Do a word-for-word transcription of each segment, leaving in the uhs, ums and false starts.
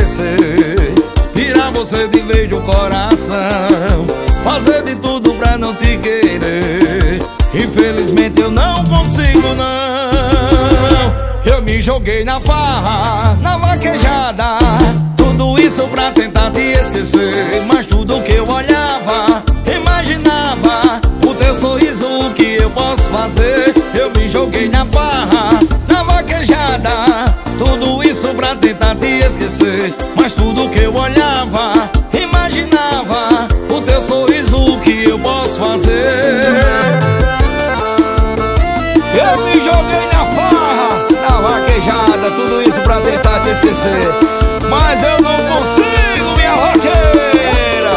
esquecer, tirar você de vez do coração, fazer de tudo pra não te querer. Infelizmente eu não consigo não. Eu me joguei na farra, na vaquejada, tudo isso pra tentar te esquecer. Mas tudo que eu olhava, imaginava o teu sorriso, o que eu posso fazer? Eu me joguei na farra, na vaquejada, tudo isso pra tentar te esquecer. Mas tudo que eu olhava, imaginava o teu sorriso, o que eu posso fazer? Eu me joguei na farra, na vaquejada, tudo isso pra tentar te esquecer. Mas eu não consigo, minha roqueira.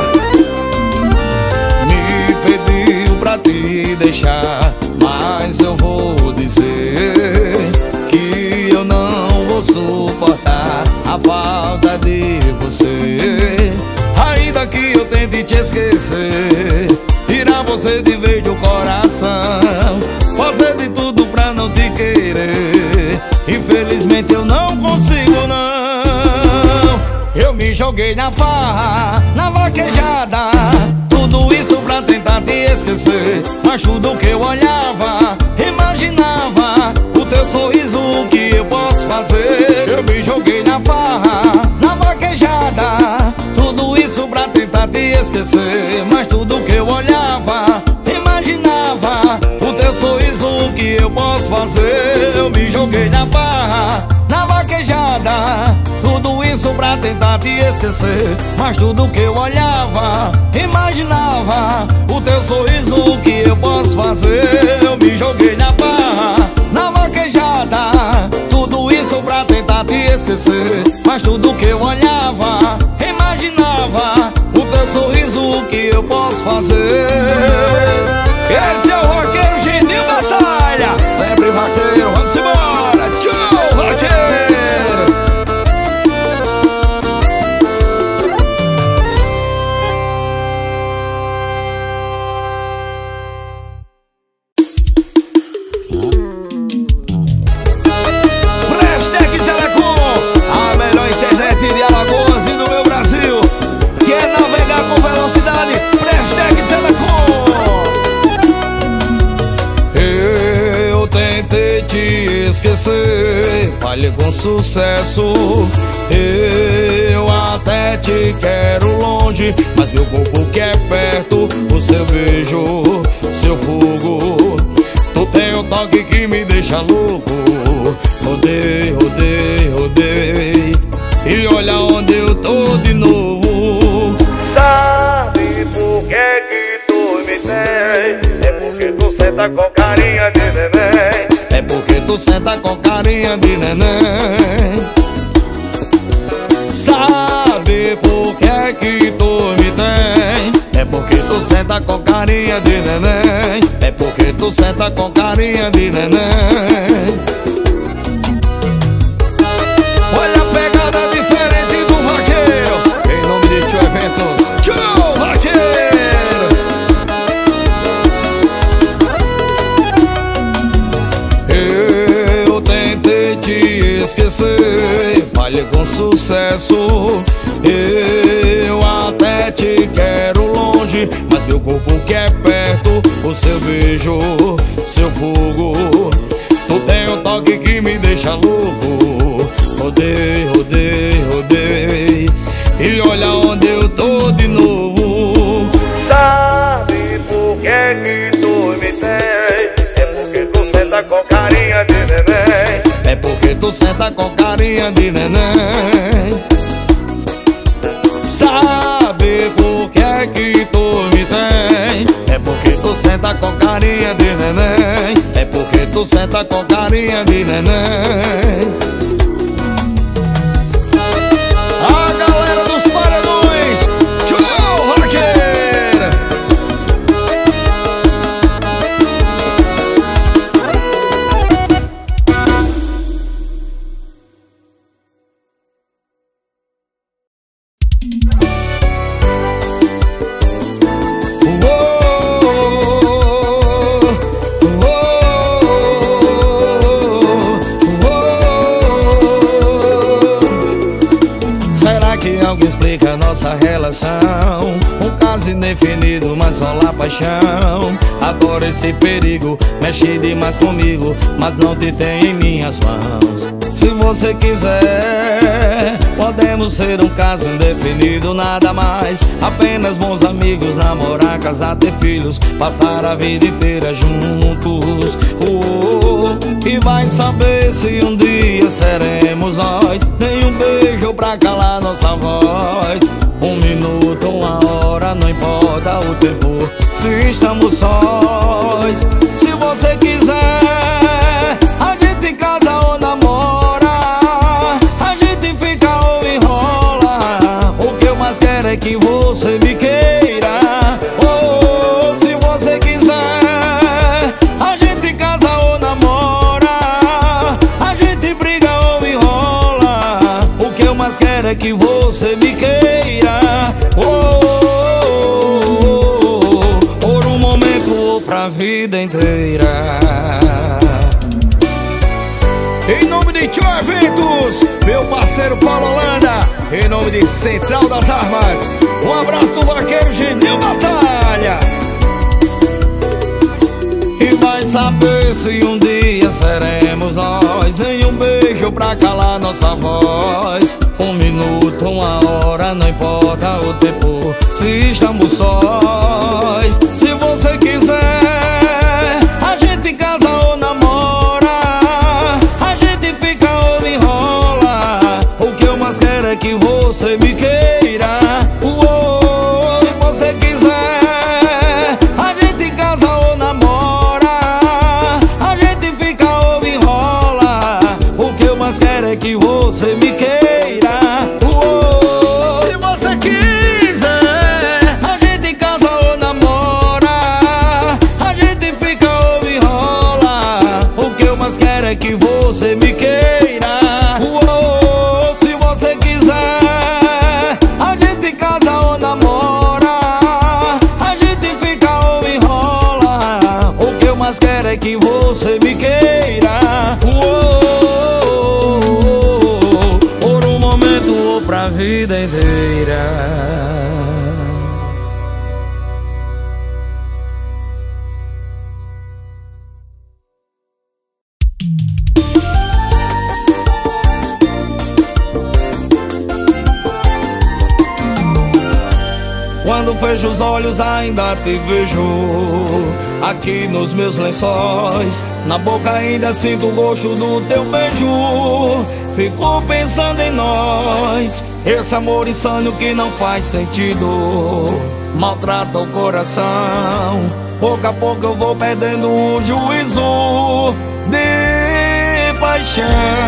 Me pediu pra te deixar, mas eu vou dizer que eu não vou suportar a falta de você. Ainda que eu tente te esquecer, tirar você de vez do coração, fazer de tudo pra não te querer. Infelizmente eu não consigo não. Eu me joguei na farra, na vaquejada, tudo isso pra tentar te esquecer. Mas tudo que eu olhava, imaginava o teu sorriso, o que eu posso fazer? Eu me joguei na farra, na vaquejada, tudo isso pra tentar te esquecer. Mas tudo que eu olhava, imaginava o teu sorriso, o que eu posso fazer? Eu me joguei na farra, na vaquejada, tudo isso pra tentar te esquecer. Mas tudo que eu olhava, imaginava o teu sorriso, o que eu posso fazer? Eu me joguei na farra, na vaquejada, tudo isso pra tentar te esquecer. Mas tudo que eu olhava, imaginava o teu sorriso, o que eu posso fazer? Esse é o roqueiro Geninho Batalha, sempre vaqueiro, vamos embora. Tchau, vaqueiro. Prestec Telecom, a melhor internet de Alagoas e do meu Brasil. Quer navegar com velocidade? Prestec Telecom. Eu tentei te esquecer, falhei com sucesso. Eu até te quero longe, mas meu corpo quer perto. O seu beijo, seu fogo, tu tem um toque que me deixa louco. Rodei, rodei, rodei, e olha onde eu tô de novo. Sabe por que que tu me tem? É porque tu senta com carinha de neném. É porque tu senta com carinha de neném. Sabe por que que tu me tem? É porque tu senta com carinha de neném. É porque tu senta com carinha de neném. Olha a pegada diferente do vaqueiro, em nome de Tio Eventos. Tchau, vaqueiro. Eu tentei te esquecer, falhei com sucesso. Eu até te quero longe, mas meu corpo quer perto. O seu beijo, seu fogo, tu tem um toque que me deixa louco. Rodei, rodei, rodei, e olha onde eu tô de novo. Sabe por que que tu me tem? É porque tu senta com carinha de neném. É porque tu senta com carinha de neném. Sabe por que que tu me tem? É porque tu senta com carinha de neném. É porque tu senta com carinha de neném. A galera dos paredões, tchau, vaqueira. Será que a nossa relação, um caso indefinido, mas rola paixão. Agora esse perigo mexe demais comigo, mas não te tenho em minhas mãos. Se você quiser, podemos ser um caso indefinido, nada mais. Apenas bons amigos, namorar, casar, ter filhos, passar a vida inteira juntos. oh, E vai saber se um dia seremos nós. Nem um beijo pra calar nossa voz. Um minuto, uma hora, não importa o tempo, se estamos sós. Se você quiser, a gente casa ou namora, a gente fica ou enrola. O que eu mais quero é que você me queira. Oh, se você quiser, a gente casa ou namora, a gente briga ou enrola. O que eu mais quero é que você me queira. Oh, por um momento ou pra vida inteira. Em nome de Tio Eventos, meu parceiro Paulo Holanda, em nome de Central das Armas, um abraço do vaqueiro Genil Batalha. E vai saber se um dia seremos nós. Nem um beijo pra calar nossa voz. Um minuto, uma hora, não importa o tempo, se estamos sós. Se você quiser, a gente casa ou namora, a gente fica ou enrola. O que eu mais quero é que você me queira. Uou, se você quiser, a gente casa ou namora, a gente fica ou enrola. O que eu mais quero é que você me queira. Uou, se você quiser, a gente casa ou namora, a gente fica ou enrola. O que eu mais quero é que você me queira. Uou, se você quiser, a gente casa ou namora, a gente fica ou enrola. O que eu mais quero é que você me queira. Uou, por um momento ou pra vida inteira. Quando fecho os olhos ainda te vejo aqui nos meus lençóis. Na boca ainda sinto o gosto do teu beijo. Fico pensando em nós, esse amor insano que não faz sentido, maltrata o coração. Pouco a pouco eu vou perdendo o juízo de paixão.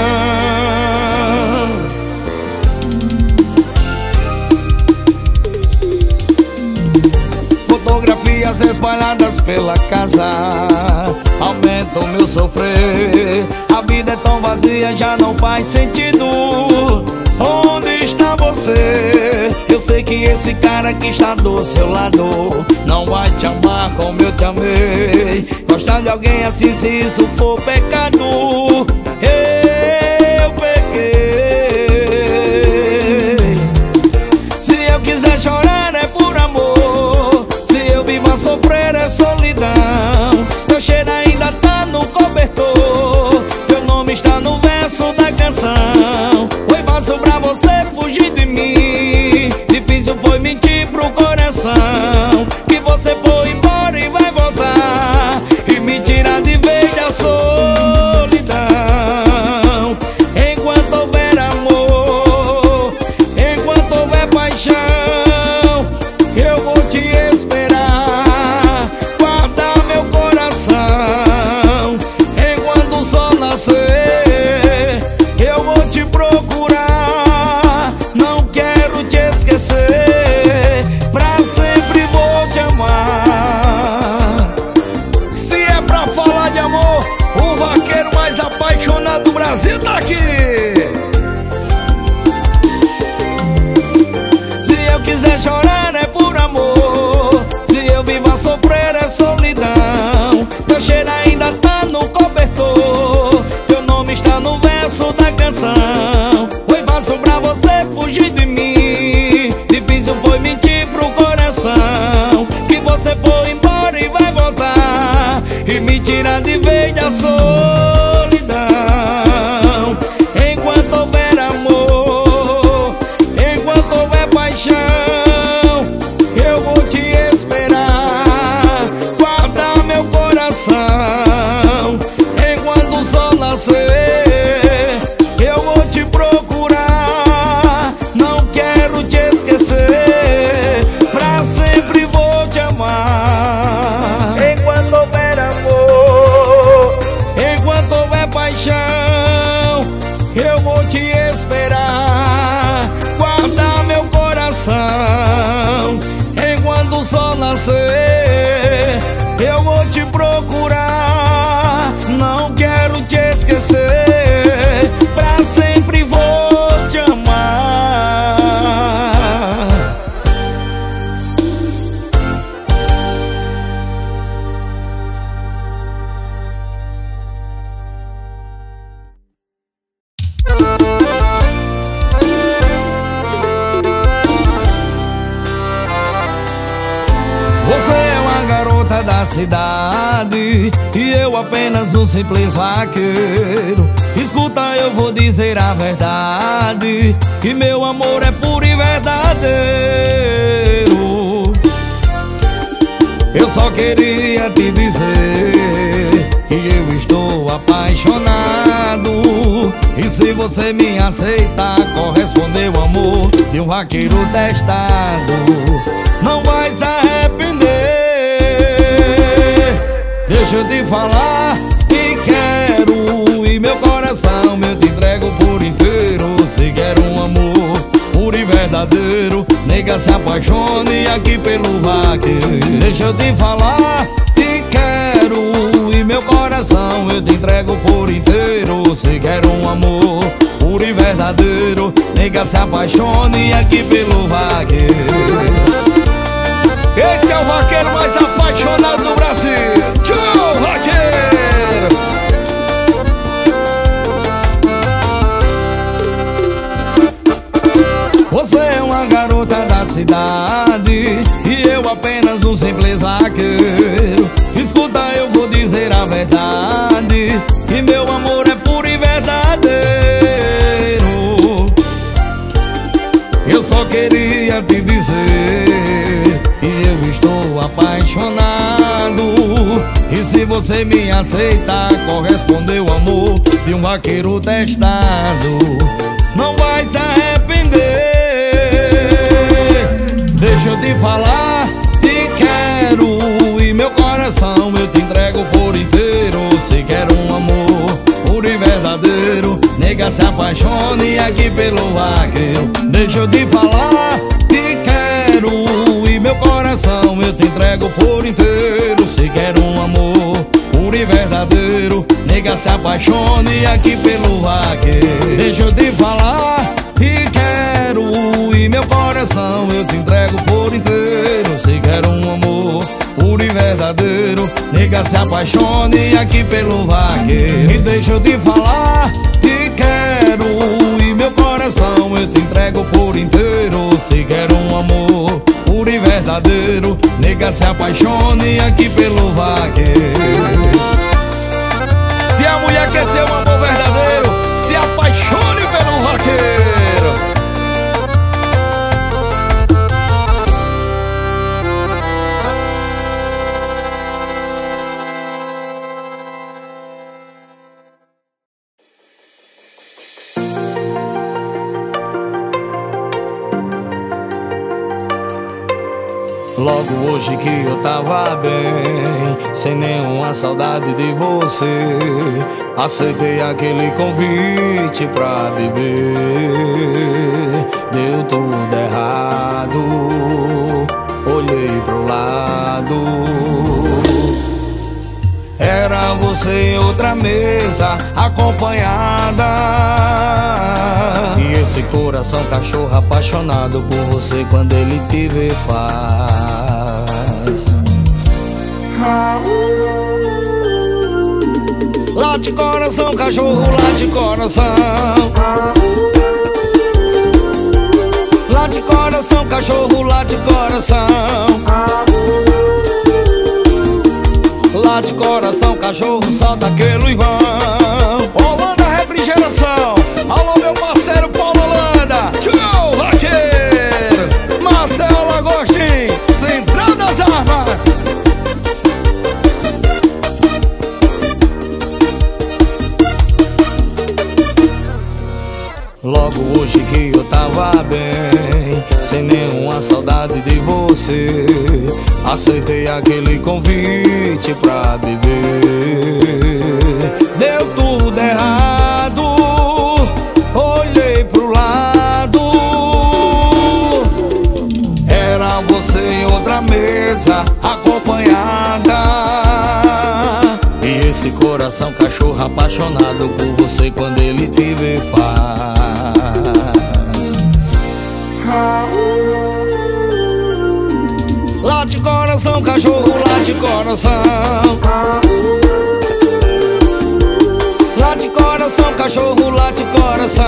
Fotografias espalhadas pela casa aumentam meu sofrer. A vida é tão vazia, já não faz sentido. Onde está você? Eu sei que esse cara que está do seu lado não vai te amar como eu te amei. Gostar de alguém assim, se isso for pecado, eu pequei. Se eu quiser chorar é por amor, se eu vivo a sofrer é solidão. Teu cheiro ainda tá no cobertor, teu nome está no verso da canção. Foi fácil pra você fugir de mim, difícil foi mentir pro coração. Que você foi embora e vai voltar e me tirar de vez da solidão. Enquanto houver amor, enquanto houver paixão, eu vou te esperar, guardar meu coração. Enquanto o sol nascer, eu vou te procurar. Não quero te esquecer, pra sempre vou te amar. Se é pra falar de amor, o vaqueiro mais apaixonado do Brasil tá aqui. Se eu quiser chorar é por amor, se eu vivo a sofrer é solidão. Teu cheiro ainda tá no cobertor, teu nome está no verso da canção. Foi fácil pra você fugir de mim, me tira de vez da solidão. Enquanto houver amor, enquanto houver paixão, eu vou te esperar, guardar meu coração. Enquanto o sol nascer, eu vou te procurar. Não quero te esquecer, pra sempre vou te amar. Enquanto houver amor, enquanto houver paixão, eu vou te esperar, guardar meu coração. Enquanto o sol nascer, eu vou te procurar. Não quero te esquecer, pra sempre vou te amar. Você é uma garota da cidade e eu apenas um simples vaqueiro. Escuta, eu vou dizer a verdade, que meu amor é puro e verdadeiro. Eu só queria te dizer que eu estou apaixonado, e se você me aceitar, corresponder o amor de um vaqueiro testado. Não vai se arrepender. Deixa eu te falar que quero, e meu coração eu te entrego por inteiro. Se quer um amor puro e verdadeiro, nega, se apaixone aqui pelo vaqueiro. Deixa eu te falar que quero, e meu coração eu te entrego por inteiro. Se quer um amor puro e verdadeiro, nega, se apaixone aqui pelo vaqueiro. Esse é o vaqueiro mais apaixonado do Brasil. Tchau, vaqueiro! Você é uma garota da cidade e eu apenas um simples vaqueiro. Escuta, eu vou dizer a verdade, que meu amor é puro e verdadeiro. Eu só queria te dizer que eu estou apaixonado, e se você me aceitar, corresponder o amor de um vaqueiro testado. Não vai se arrepender. Deixa eu te falar que quero, e meu coração eu te entrego por inteiro. Se quer um amor puro e verdadeiro, nega, se apaixone aqui pelo vaqueiro. Deixa eu te falar que quero, e meu coração eu te entrego por inteiro. Se quer um amor puro e verdadeiro, nega, se apaixone aqui pelo vaqueiro. Deixa eu te falar que quero, e meu coração eu te entrego por inteiro. Se quer um amor puro e verdadeiro, nega, se apaixone aqui pelo vaqueiro. E deixa eu te falar que quero, e meu coração eu te entrego por inteiro. Se quer um amor puro e verdadeiro, nega, se apaixone aqui pelo vaqueiro. Se a mulher quer ter um amor verdadeiro, se apaixone pelo vaqueiro. Logo hoje que eu tava bem, sem nenhuma saudade de você, aceitei aquele convite pra beber. Deu tudo errado, olhei pro lado, era você em outra mesa, acompanhada. E esse coração cachorro apaixonado por você, quando ele te vê faz late coração, cachorro, late coração. Late coração, cachorro, late coração. Lá de coração, cachorro, solta aquele Ivan. Holanda Refrigeração, alô meu parceiro Paulo Holanda. Tchau, vaqueiro. Marcelo Agostinho, Central das Armas. Logo hoje que eu tava bem, sem nenhuma saudade de você, aceitei aquele convite pra beber. Deu tudo errado, olhei pro lado, era você em outra mesa, acompanhada. E esse coração cachorro apaixonado por você, quando ele te vê faz. Late coração, cachorro, late coração. Late coração, cachorro, late coração.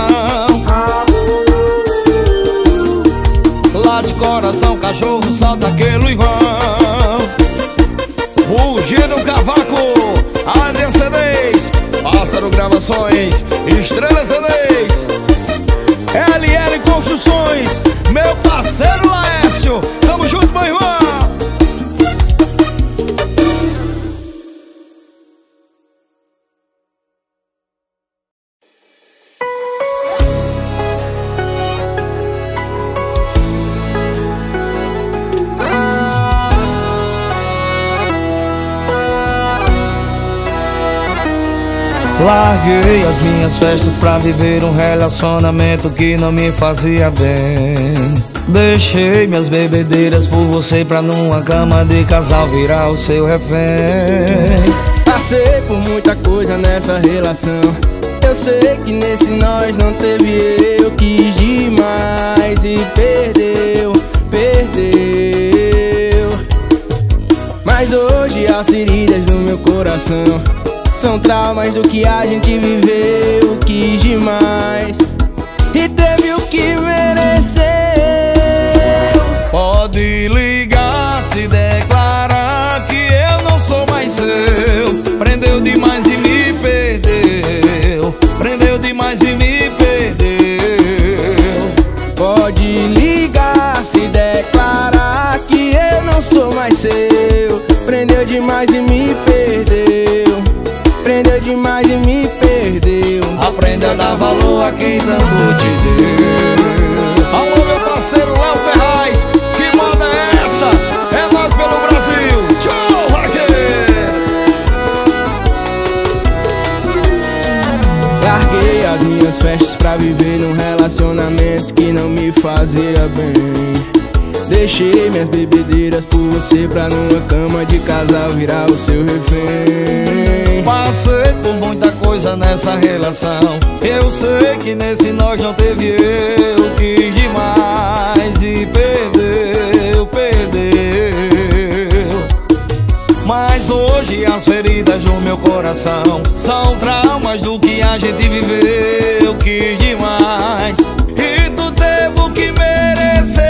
Late coração, cachorro, solta aquele Ivan. Rugido Cavaco, Adrian C Ds, Pássaro Gravações, Estrela C Ds, L L Construções, meu parceiro Laércio. Tamo junto, meu irmão. Larguei as minhas festas pra viver um relacionamento que não me fazia bem. Deixei minhas bebedeiras por você pra numa cama de casal virar o seu refém. Passei por muita coisa nessa relação, eu sei que nesse nós não teve eu. Quis demais e perdeu, perdeu. Mas hoje as feridas do meu coração são traumas do que a gente viveu. Quis demais e teve o que mereceu. Pode ligar, se declarar que eu não sou mais seu. Prendeu demais e me perdeu, prendeu demais e me perdeu. Pode ligar, se declarar que eu não sou mais seu. Prendeu demais e me perdeu, prendeu demais e me perdeu. Aprenda a dar valor a quem tanto te deu. Alô meu parceiro Léo Ferraz, que moda é essa? É nós pelo Brasil. Tchau, vaqueiro. Larguei as minhas festas pra viver num relacionamento que não me fazia bem. Deixei minhas bebedeiras por você pra numa cama de casal virar o seu refém. Passei por muita coisa nessa relação, eu sei que nesse nós não teve eu. Quis demais e perdeu, perdeu. Mas hoje as feridas do meu coração são traumas do que a gente viveu. Quis demais e tu teve o que mereceu.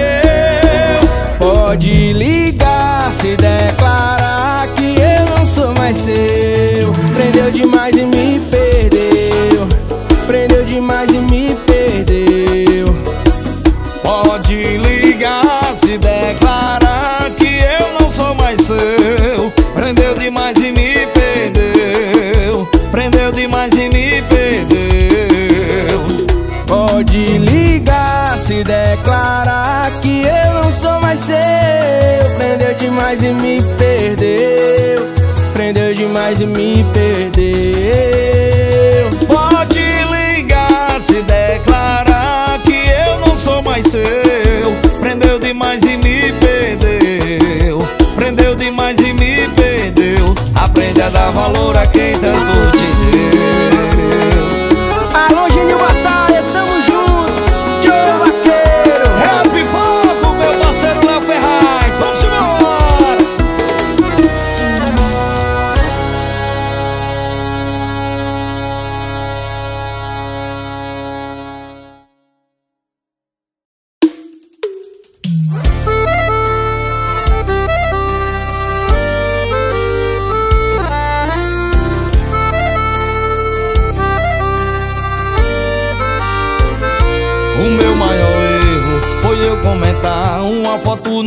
Pode ligar, se declarar que eu não sou mais seu. Prendeu demais e me perdeu, prendeu demais e me perdeu. Pode ligar, se declarar que eu não sou mais seu. Prendeu demais e me perdeu, prendeu demais e me perdeu. Pode ligar, se declarar que eu não sou mais seu. Prendeu demais e me perdeu, prendeu demais e me perdeu. Pode ligar, se declarar que eu não sou mais seu. Prendeu demais e me perdeu, prendeu demais e me perdeu. Aprende a dar valor a quem tanto te deu. Alô, Gênio Batalha, tamo junto. Tchau, vaqueiro. É pipoco, meu parceiro Léo Ferraz. Vamos embora.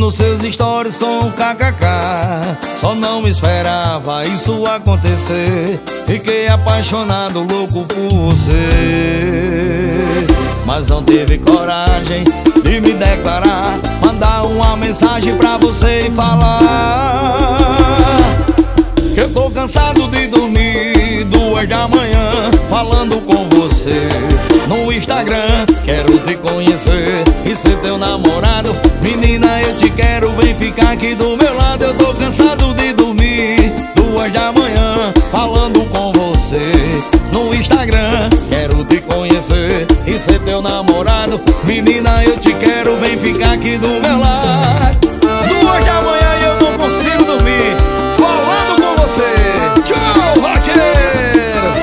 nos seus stories com kkk. Só não esperava isso acontecer. Fiquei apaixonado, louco por você. Mas não teve coragem de me declarar, mandar uma mensagem pra você e falar que eu tô cansado de dormir duas da manhã falando com você no Instagram. Quero te conhecer e ser teu namorado. Menina, eu te quero, vem ficar aqui do meu lado. Eu tô cansado de dormir duas da manhã falando com você no Instagram. Quero te conhecer e ser teu namorado. Menina, eu te quero, vem ficar aqui do meu lado. Duas da manhã e eu não consigo dormir falando com você. Tchau, vaqueiro!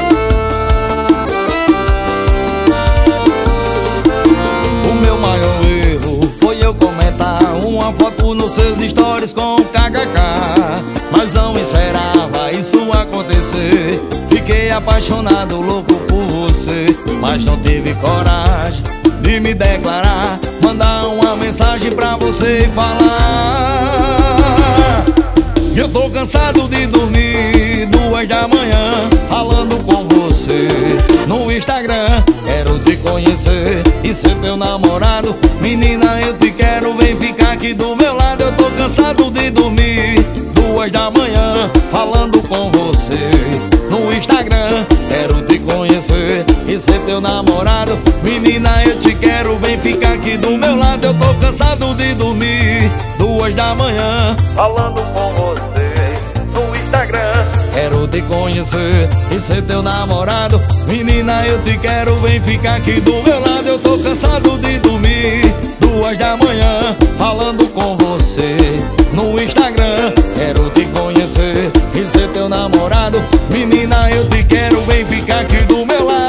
O meu maior erro foi eu comentar uma foto nos seus stories com kkk. Mas não esperava isso acontecer. Fiquei apaixonado, louco por você. Mas não teve coragem de me declarar, mandar uma mensagem pra você e falar que eu tô cansado de dormir duas da manhã falando com você no Instagram. Quero te conhecer e ser teu namorado. Menina, eu te quero, vem ficar aqui do meu lado. Eu tô cansado de dormir duas da manhã falando com você no Instagram. Quero te conhecer e ser teu namorado. Menina, eu te quero, vem ficar aqui do meu lado. Eu tô cansado de dormir duas da manhã falando com você no Instagram. Quero te conhecer e ser teu namorado. Menina, eu te quero, vem ficar aqui do meu lado. Eu tô cansado de dormir duas da manhã falando com você no Instagram. Quero te conhecer e ser teu namorado. Menina, eu te quero, vem ficar aqui do meu lado.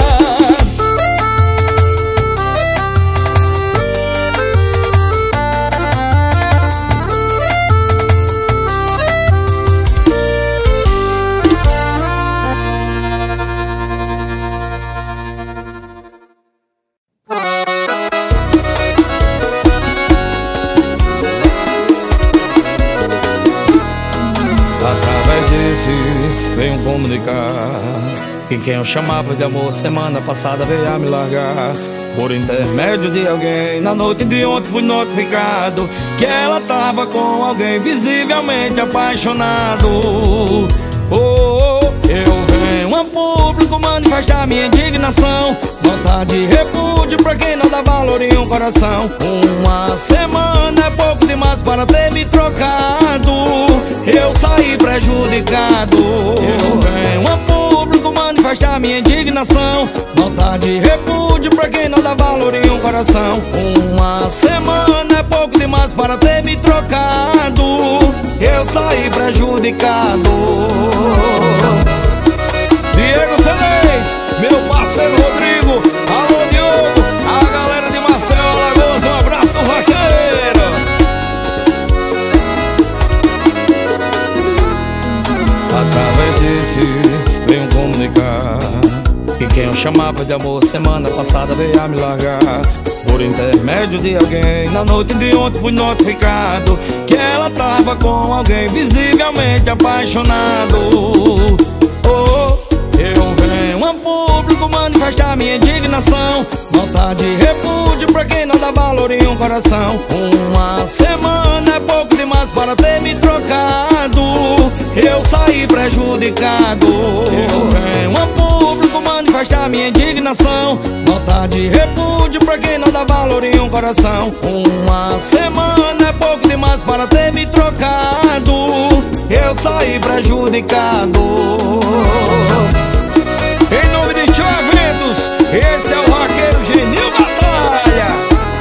Venho comunicar que quem eu chamava de amor semana passada veio a me largar. Por intermédio de alguém, na noite de ontem fui notificado que ela tava com alguém visivelmente apaixonado. Oh, eu venho a público manifestar minha indignação, vontade de repúdio pra quem não dá valor em um coração. Uma semana é pouco demais para ter me trocado. Eu saí prejudicado. Eu venho a público manifestar minha indignação, vontade de repúdio pra quem não dá valor em um coração. Uma semana é pouco demais para ter me trocado. Eu saí prejudicado. Diego Celez, meu parceiro Rodrigo, alô Diogo, a galera de Marcelo Alagoas, um abraço do vaqueiro. Através desse venho comunicar que quem eu chamava de amor semana passada veio a me largar. Por intermédio de alguém, na noite de ontem fui notificado que ela tava com alguém visivelmente apaixonado. Oh, eu venho a público manifestar minha indignação, vontade de repúdio pra quem não dá valor em um coração. Uma semana é pouco demais para ter me trocado. Eu saí prejudicado. Eu venho a público manifestar minha indignação, vontade de repúdio pra quem não dá valor em um coração. Uma semana é pouco demais para ter me trocado. Eu saí prejudicado. Em nome de Tchau Eventos, esse é o vaqueiro Genil Batalha.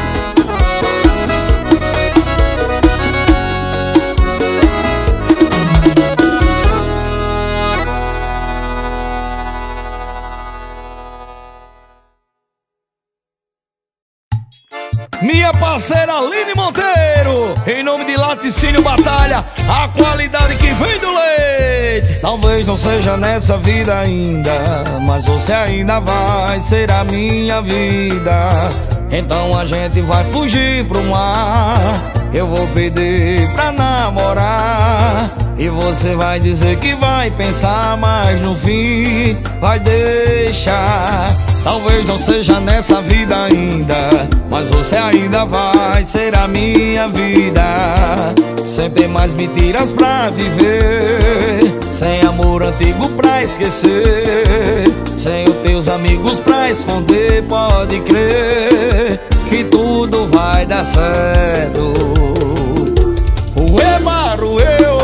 Minha parceira Aline Monteiro, em nome de Laticínio Batalha, a qualidade que vem do leite. Talvez não seja nessa vida ainda, mas você ainda vai ser a minha vida. Então a gente vai fugir pro mar, eu vou pedir pra namorar. E você vai dizer que vai pensar, mas no fim vai deixar. Talvez não seja nessa vida ainda, mas você ainda vai ser a minha vida. Sem ter mais mentiras pra viver, sem amor antigo pra esquecer, sem os teus amigos pra esconder. Pode crer que tudo vai dar certo. Ué, Maru, eu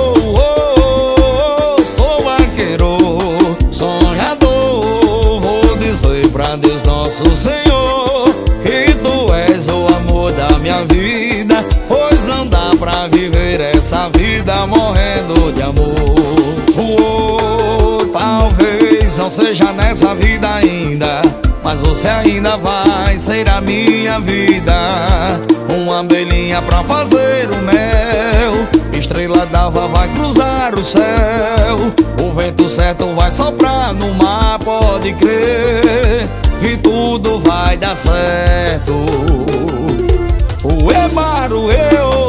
sou vaqueiro, sonhador. Vou dizer pra Deus nosso Senhor que tu és o amor da minha vida, pois não dá pra viver essa vida morrendo de amor. Oh, talvez não seja nessa vida ainda, mas você ainda vai ser a minha vida. Uma abelhinha pra fazer o mel, estrela d'alva vai cruzar o céu, o vento certo vai soprar no mar. Pode crer que tudo vai dar certo. Ué, Maru, eu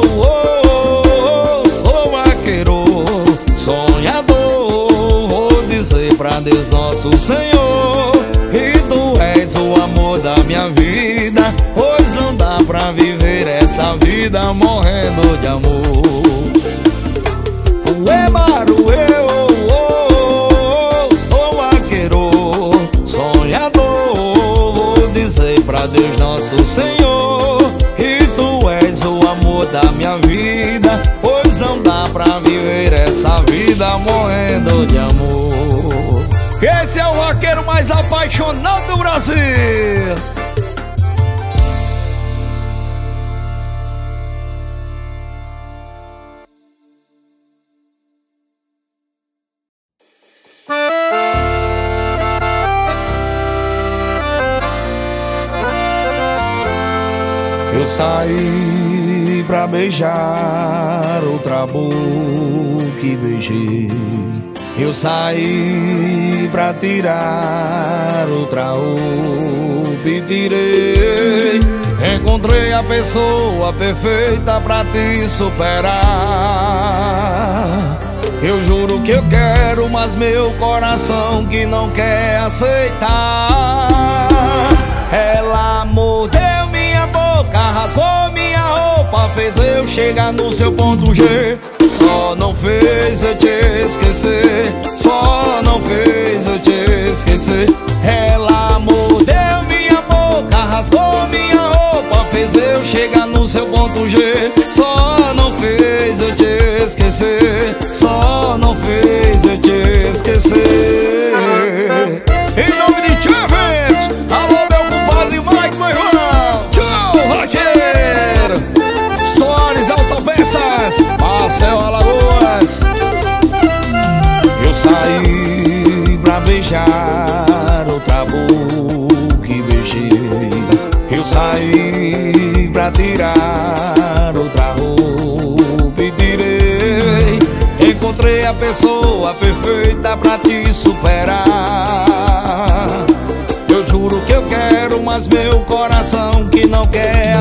sou vaqueiro, sonhador. Vou dizer pra Deus nosso Senhor que tu és o amor da minha vida, pois não dá pra viver essa vida morrendo de amor. Ué, Maru, eu sou vaqueiro, sonhador. Vou dizer pra Deus nosso Senhor que tu és o amor da minha vida, pois não dá pra viver essa vida morrendo de amor. Esse é o vaqueiro mais apaixonado do Brasil. Eu saí pra beijar outra boca que beijei. Eu saí pra tirar outra roupa e tirei. Encontrei a pessoa perfeita pra te superar. Eu juro que eu quero, mas meu coração que não quer aceitar. Ela mordeu minha boca, rasgou minha roupa, fez eu chegar no seu ponto G. Só não fez eu te esquecer, só não fez eu te esquecer. Ela mordeu minha boca, rasgou minha roupa, fez eu chegar no seu ponto G. Só não fez eu te esquecer, só não fez eu te esquecer. Em nome de Chaves, alô meu compadre Mike, meu irmão. Tchau, vaqueiro. Soares Autopeças, Marcel Alagoas. Eu saí pra beijar outra boca que beijei. Eu saí pra tirar outra roupa e tirei. Encontrei a pessoa perfeita pra te superar. Eu juro que eu quero, mas meu coração que não quer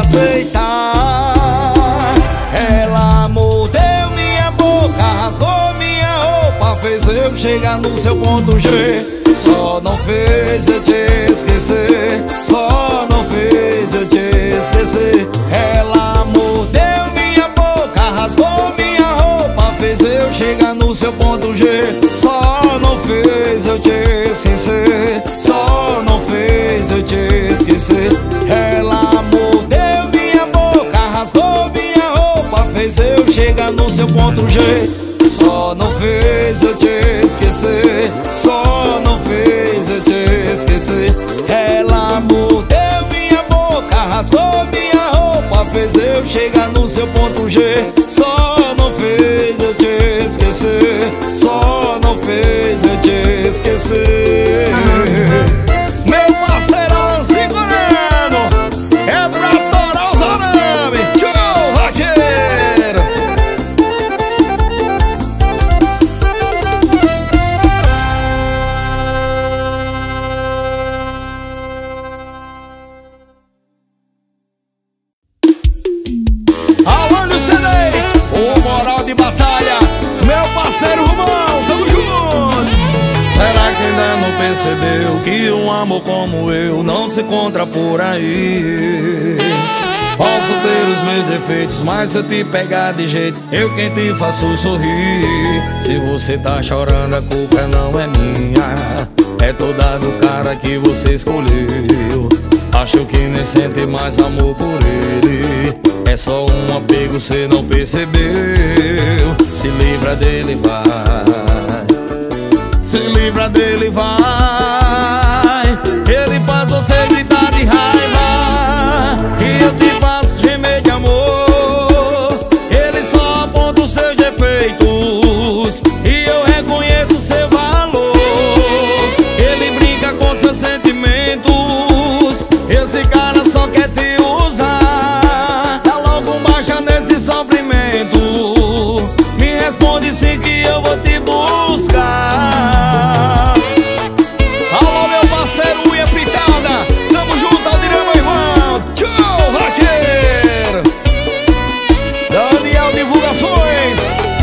aceitar. Ela mordeu minha boca, rasgou minha roupa, fez eu chegar no seu ponto G. Só não fez eu te esquecer, só não fez eu te esquecer. Ela mordeu minha boca, rasgou minha roupa, fez eu chegar no seu ponto G. Só não fez eu te esquecer, só não fez eu te esquecer. Ela mordeu minha boca, rasgou minha roupa, fez eu chegar no seu ponto G. Só não fez eu te esquecer, só não fez eu te esquecer. Ela mordeu minha boca, rasgou minha roupa, fez eu chegar no seu ponto G. Só não fez eu te esquecer, só não fez eu te esquecer. Meu parceiro Alan Segurando, é pra torar os arame. Tchau, vaqueiro. Alan percebeu que um amor como eu não se encontra por aí. Posso ter os meus defeitos, mas se eu te pegar de jeito, eu quem te faço sorrir. Se você tá chorando, a culpa não é minha, é toda do cara que você escolheu. Acho que nem sente mais amor por ele, é só um apego, cê não percebeu. Se livra dele, vai. Se livra dele, vai. Ele faz você gritar de raiva e eu te faço gemer de amor. Ele só aponta os seus defeitos e eu reconheço seu valor. Ele brinca com seus sentimentos, esse cara só quer te usar. Tá logo baixa nesse sofrimento, me responde sim que eu vou te buscar. Alô meu parceiro Uia Picada, tamo junto, Aldirão, meu irmão. Tchau, vaqueiro. Daniel Divulgações.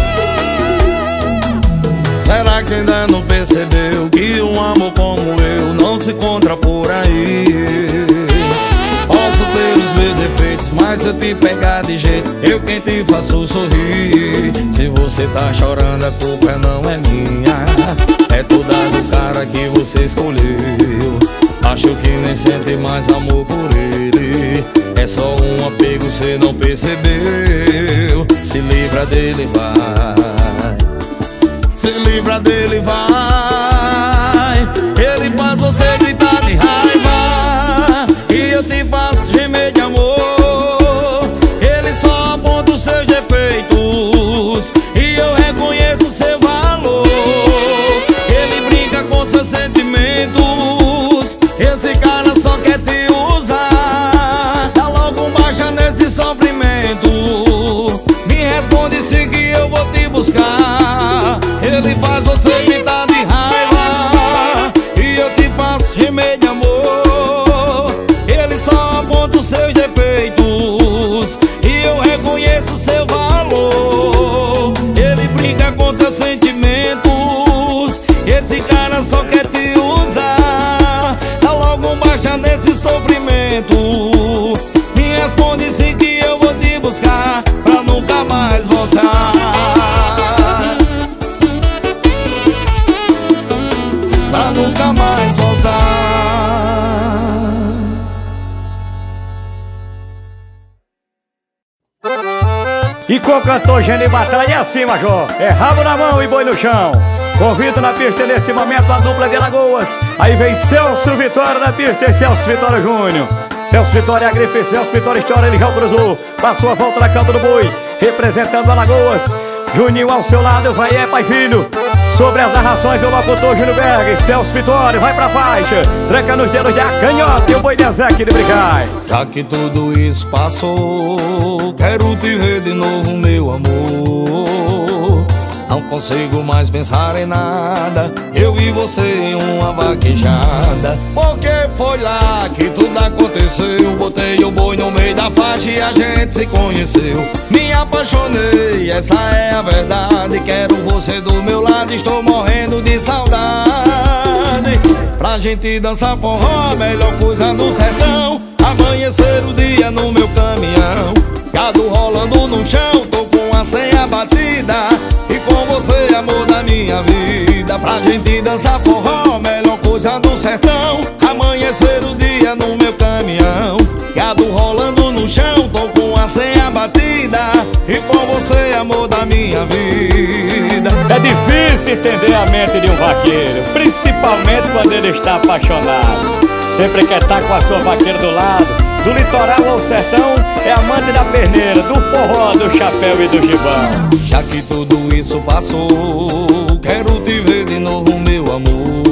Será que ainda não percebeu que um amor como eu não se encontra por aí? Posso ter os meus defeitos, mas se eu te pegar de jeito, eu quem te faço sorrir. Se você tá chorando, a culpa não é minha, é toda do cara que você escolheu. Acho que nem sente mais amor por ele, é só um apego, cê não percebeu. Se livra dele, vai. Se livra dele, vai. Ele faz você gritar de raiva e eu te faço gemer de amor. Ele só aponta os seus defeitos e eu reconheço seu valor. Ele brinca com seus sentimentos, esse cara só quer te usar. Tá logo baixa nesse sofrimento, me responde sim que eu vou te buscar. Ele faz você gritar de raiva e eu te faço gemer de amor. Ele só aponta os seus defeitos e eu reconheço seu valor. Ele brinca com teus sentimentos, esse cara só quer te usar. Tá logo baixa nesse sofrimento, me responde sim que eu vou te buscar pra nunca mais voltar. Pra nunca mais voltar. E com o cantor Geni Batalha é assim, Major, é rabo na mão e boi no chão. Convido na pista neste momento a dupla de Alagoas. Aí vem Celso Vitória na pista e Celso Vitória Júnior. Celso Vitória é a grife, Celso Vitória história, ele já cruzou, passou a volta na cauda do boi, representando Alagoas. Juninho ao seu lado, vai é pai filho. Sobre as narrações do locutor Júnior Berg, Celso Vitória, vai pra faixa, tranca nos dedos de canhota e o boi de Ezequiel de Bricai. Já que tudo isso passou, quero te ver de novo, meu amor. Não consigo mais pensar em nada, eu e você em uma vaquejada. Porque foi lá que tudo aconteceu, botei o boi no meio da faixa e a gente se conheceu. Me apaixonei, essa é a verdade, quero você do meu lado, estou morrendo de saudade. Pra gente dançar forró, a melhor coisa do sertão. Amanhecer o dia no meu caminhão, gado rolando no chão, tô com a senha batida e com você, amor da minha vida. Pra gente dançar forró, melhor coisa do sertão. Amanhecer o dia no meu caminhão, gado rolando no chão, tô com a senha batida e com você, amor da minha vida. É difícil entender a mente de um vaqueiro, principalmente quando ele está apaixonado. Sempre quer estar com a sua vaqueira do lado, do litoral ao sertão, é amante da perneira, do forró, do chapéu e do gibão. Já que tudo isso passou, quero te ver de novo, meu amor.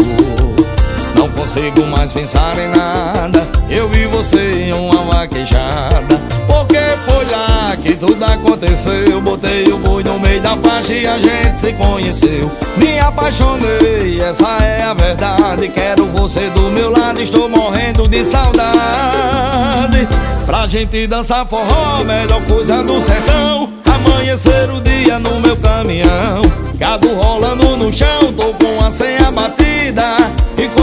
Não consigo mais pensar em nada, eu e você em uma vaquejada. Porque foi lá que tudo aconteceu, botei o boi no meio da faixa e a gente se conheceu. Me apaixonei, essa é a verdade, quero você do meu lado, estou morrendo de saudade. Pra gente dançar forró, melhor coisa do sertão. Amanhecer o dia no meu caminhão, gado rolando no chão, tô com a senha batida e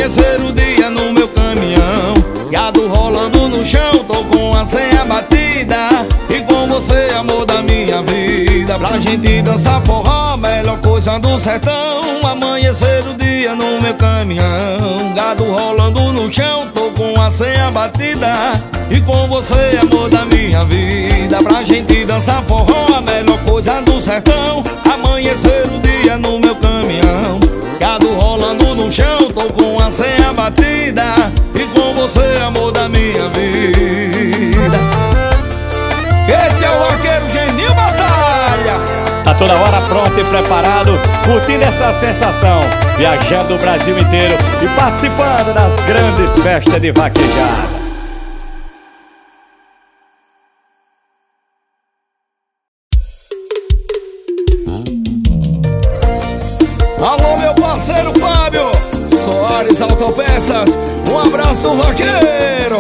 Amanhecer o dia no meu caminhão, gado rolando no chão, tô com a senha batida. E com você, amor da minha vida, pra gente dançar forró, melhor coisa do sertão. Amanhecer o dia no meu caminhão, gado rolando no chão, tô com a senha batida. E com você, amor da minha vida, pra gente dançar forró, a melhor coisa do sertão. Amanhecer o dia no meu caminhão, gado rolando no chão, tô com a senha batida. E com você, amor da minha vida. Esse é o roqueiro Geninho Batalha. Tá toda hora pronto e preparado, curtindo essa sensação, viajando o Brasil inteiro e participando das grandes festas de vaquejada. Alô, meu parceiro Fábio Soares Autopeças, um abraço do vaqueiro.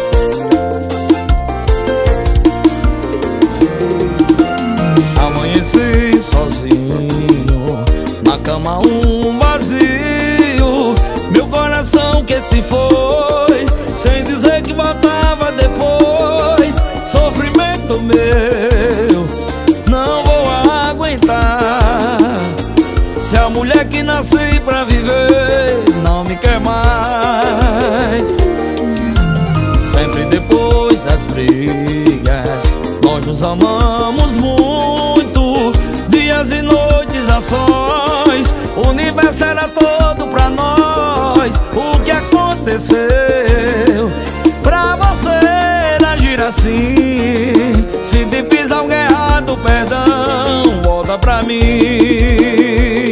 Amanheci sozinho, na cama um vazio, meu coração que se foi, sem dizer que voltava depois. Sofrimento meu, não vou aguentar, se a mulher que nasci pra viver não me quer mais. Sempre depois das brigas, nós nos amamos muito, dias e noites a sós, o universo era todo pra nós. O que aconteceu pra você agir assim? Se te fiz algo errado, perdão, volta pra mim.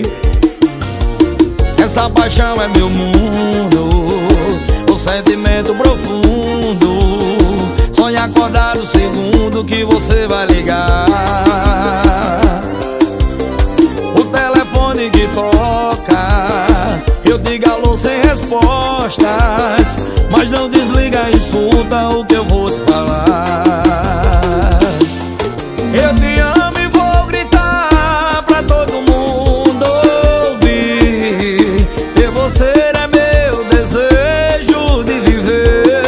Essa paixão é meu mundo, o sentimento profundo. Sonha acordar o segundo que você vai ligar, o telefone que toca, eu digo alô sem respostas, mas não desliga, escuta o que eu vou te falar. Eu te amo e vou gritar pra todo mundo ouvir, ter você é meu desejo de viver.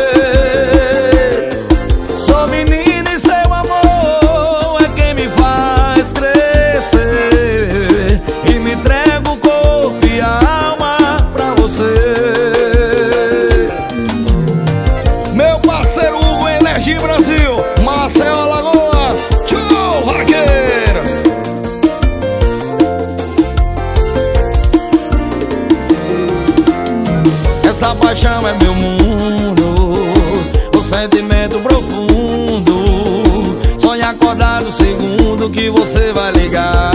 Sou menina e seu amor é quem me faz crescer, e me entrego corpo e alma pra você. Meu parceiro Hugo Energia Brasil, Marcelo Alagoas, tchau, vaqueiro. Essa paixão é meu mundo, o sentimento profundo. Sonha acordar no segundo que você vai ligar,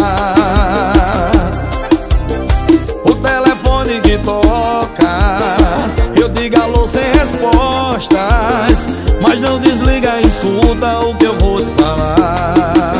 o telefone que toca, eu digo alô sem respostas, mas não desliga, escuta o que eu vou te falar.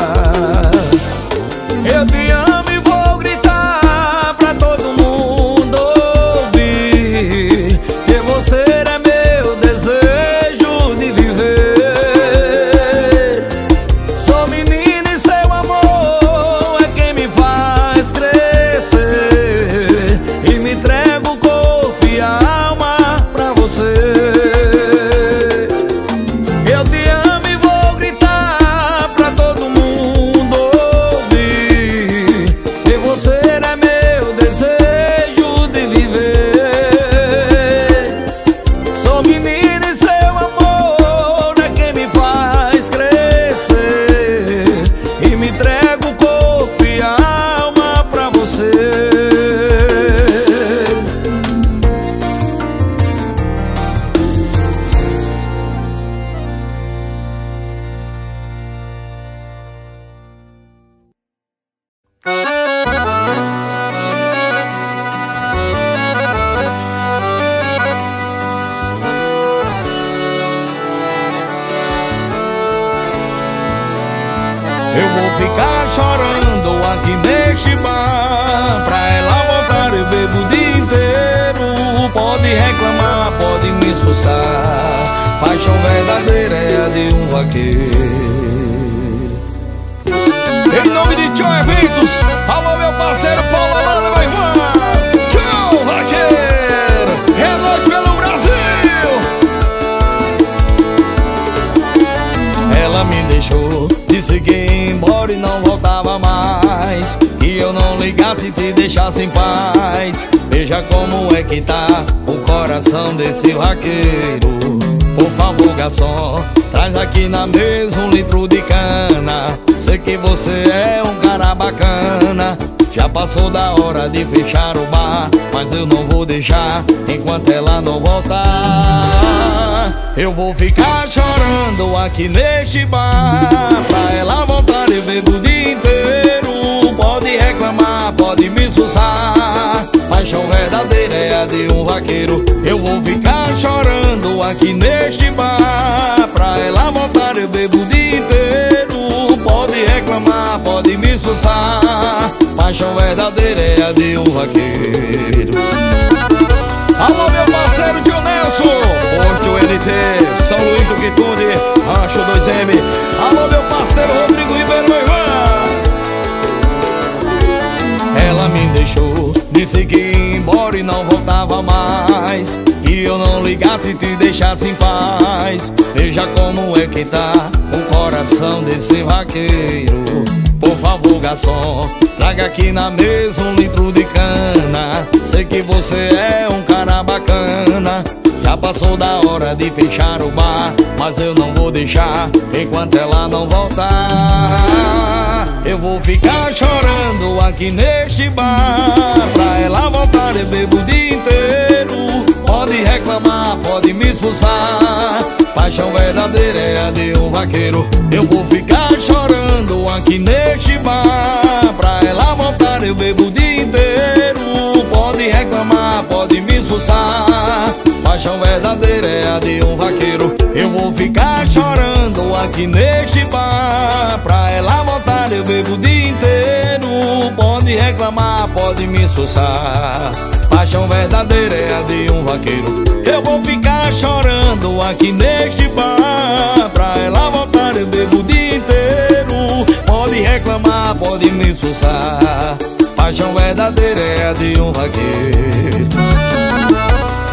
Eu te amo e vou gritar pra todo mundo ouvir, que você é meu desejo de viver. Sou menina e seu amor é quem me faz crescer, e me entrego corpo e alma pra você. Eu te amo e vou gritar pra todo mundo ouvir, que você é meu desejo de viver. Sou menina e seu amor é quem me faz crescer, e me entrego corpo e alma pra você. Eu vou ficar chorando aqui neste bar, pra ela voltar eu bebo o dia inteiro. Pode reclamar, pode me expulsar, paixão verdadeira é a de um vaqueiro. Em nome de Tchau Eventos, alô meu parceiro Paulo Alana, meu irmão. Tchau, vaqueiro. deixou, disse que ia embora e não voltava mais, que eu não ligasse e te deixasse em paz. Veja como é que tá o coração desse vaqueiro. Por favor, garçom, traz aqui na mesa um litro de cana. Sei que você é um cara bacana. Já passou da hora de fechar o bar, mas eu não vou deixar enquanto ela não voltar. Eu vou ficar chorando aqui neste bar, pra ela voltar e beber o dia inteiro. Pode reclamar, pode me expulsar, paixão verdadeira é a de um vaqueiro. Eu vou ficar chorando aqui neste bar, pra ela voltar eu bebo o dia inteiro. Pode reclamar, pode me expulsar, paixão verdadeira é a de um vaqueiro. Alô, meu parceiro Tio Nelson, Posto L T, São Luís do Quitude, Rancho dois M. Alô, meu parceiro Rodrigo Ribeiro, meu irmão. Ela me deixou, disse que ia embora e não voltava mais, que eu não ligasse e te deixasse em paz. Veja como é que tá o coração desse vaqueiro. Por favor, garçom, traga aqui na mesa um litro de cana. Sei que você é um cara bacana. Já passou da hora de fechar o bar, mas eu não vou deixar enquanto ela não voltar. Eu vou ficar chorando aqui neste bar, pra ela voltar eu bebo o dia inteiro. Pode reclamar, pode me expulsar, paixão verdadeira é a de um vaqueiro. Eu vou ficar chorando aqui neste bar, pra ela voltar eu bebo o dia inteiro. Pode reclamar, pode me expulsar, paixão verdadeira é a de um vaqueiro. Eu vou ficar chorando aqui neste bar, pra ela voltar eu bebo o dia inteiro. Pode reclamar, pode me expulsar, paixão verdadeira é a de um vaqueiro. Eu vou ficar chorando aqui neste bar, pra ela voltar eu bebo o dia inteiro. Pode reclamar, pode me expulsar, paixão verdadeira é a de um vaqueiro.